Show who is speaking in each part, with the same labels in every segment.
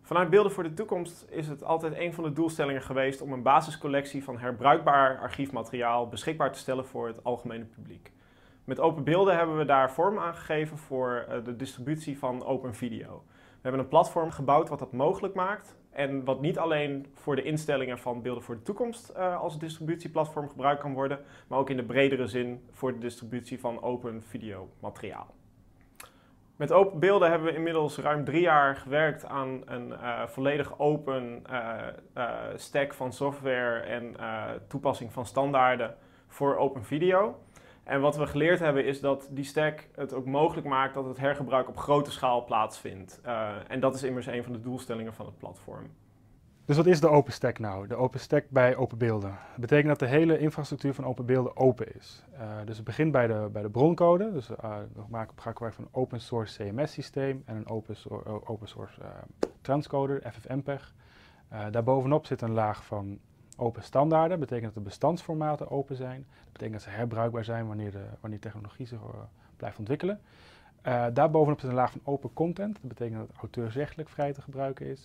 Speaker 1: Vanuit Beelden voor de Toekomst is het altijd een van de doelstellingen geweest om een basiscollectie van herbruikbaar archiefmateriaal beschikbaar te stellen voor het algemene publiek. Met Open Beelden hebben we daar vorm aan gegeven voor de distributie van open video. We hebben een platform gebouwd wat dat mogelijk maakt en wat niet alleen voor de instellingen van Beelden voor de Toekomst als distributieplatform gebruikt kan worden, maar ook in de bredere zin voor de distributie van open videomateriaal. Met Open Beelden hebben we inmiddels ruim 3 jaar gewerkt aan een volledig open stack van software en toepassing van standaarden voor open video. En wat we geleerd hebben is dat die stack het ook mogelijk maakt dat het hergebruik op grote schaal plaatsvindt. En dat is immers een van de doelstellingen van het platform.
Speaker 2: Dus wat is de OpenStack nou? De OpenStack bij Open Beelden. Dat betekent dat de hele infrastructuur van Open Beelden open is. Dus het begint bij de broncode. Dus we maken gebruik van een open source CMS systeem en een open source transcoder, FFmpeg. Daarbovenop zit een laag van open standaarden. Dat betekent dat de bestandsformaten open zijn. Dat betekent dat ze herbruikbaar zijn wanneer technologie zich blijft ontwikkelen. Daarbovenop zit een laag van open content. Dat betekent dat het auteursrechtelijk vrij te gebruiken is.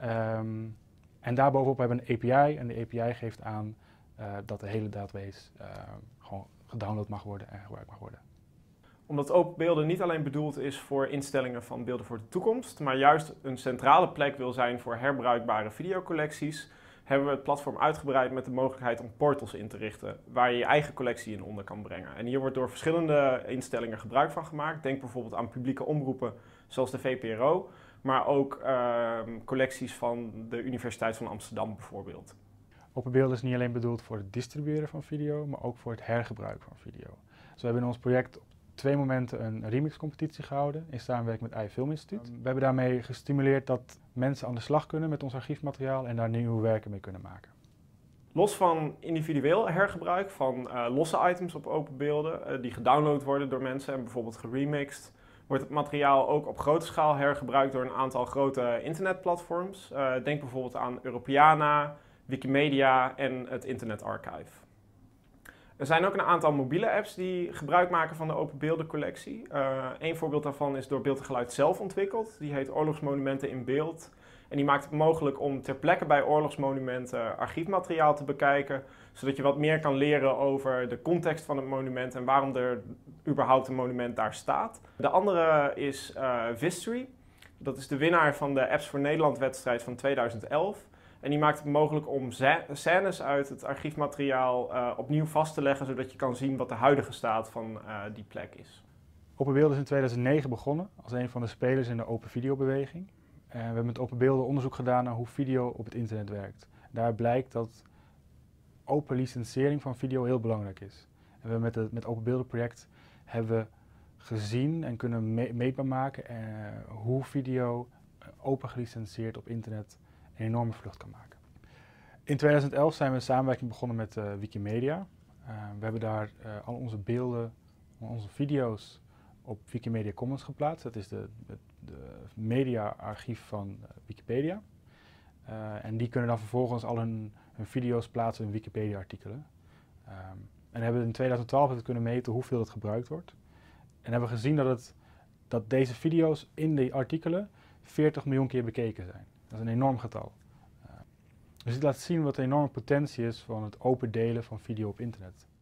Speaker 2: En daarbovenop hebben we een API en de API geeft aan dat de hele database gewoon gedownload mag worden en gebruikt mag worden.
Speaker 1: Omdat Open Beelden niet alleen bedoeld is voor instellingen van Beelden voor de Toekomst, maar juist een centrale plek wil zijn voor herbruikbare videocollecties, hebben we het platform uitgebreid met de mogelijkheid om portals in te richten, waar je je eigen collectie in onder kan brengen. En hier wordt door verschillende instellingen gebruik van gemaakt. Denk bijvoorbeeld aan publieke omroepen zoals de VPRO, maar ook collecties van de Universiteit van Amsterdam bijvoorbeeld.
Speaker 2: Open Beelden is niet alleen bedoeld voor het distribueren van video, maar ook voor het hergebruik van video. Dus we hebben in ons project op 2 momenten een remixcompetitie gehouden in samenwerking met iFilm Instituut. We hebben daarmee gestimuleerd dat mensen aan de slag kunnen met ons archiefmateriaal en daar nieuwe werken mee kunnen maken.
Speaker 1: Los van individueel hergebruik van losse items op Open Beelden die gedownload worden door mensen en bijvoorbeeld geremixed, wordt het materiaal ook op grote schaal hergebruikt door een aantal grote internetplatforms. Denk bijvoorbeeld aan Europeana, Wikimedia en het Internet Archive. Er zijn ook een aantal mobiele apps die gebruik maken van de Open Beelden collectie. Een voorbeeld daarvan is door Beeld en Geluid zelf ontwikkeld. Die heet Oorlogsmonumenten in Beeld. En die maakt het mogelijk om ter plekke bij oorlogsmonumenten archiefmateriaal te bekijken, zodat je wat meer kan leren over de context van het monument en waarom er überhaupt een monument daar staat. De andere is Vistory. Dat is de winnaar van de Apps voor Nederland wedstrijd van 2011. En die maakt het mogelijk om scènes uit het archiefmateriaal opnieuw vast te leggen, zodat je kan zien wat de huidige staat van die plek is.
Speaker 2: Open Beelden is in 2009 begonnen als een van de spelers in de open videobeweging. We hebben met Open Beelden onderzoek gedaan naar hoe video op het internet werkt. Daar blijkt dat open licentiëring van video heel belangrijk is. En met Open Beelden project hebben we gezien en kunnen meetbaar maken hoe video open gelicentieerd op internet een enorme vlucht kan maken. In 2011 zijn we een samenwerking begonnen met Wikimedia. We hebben daar al onze beelden, onze video's op Wikimedia Commons geplaatst. Dat is de media-archief van Wikipedia. En die kunnen dan vervolgens al hun video's plaatsen in Wikipedia-artikelen. En hebben in 2012 het kunnen meten hoeveel het gebruikt wordt. En hebben gezien dat deze video's in die artikelen 40 miljoen keer bekeken zijn. Dat is een enorm getal. Dus dit laat zien wat de enorme potentie is van het open delen van video op internet.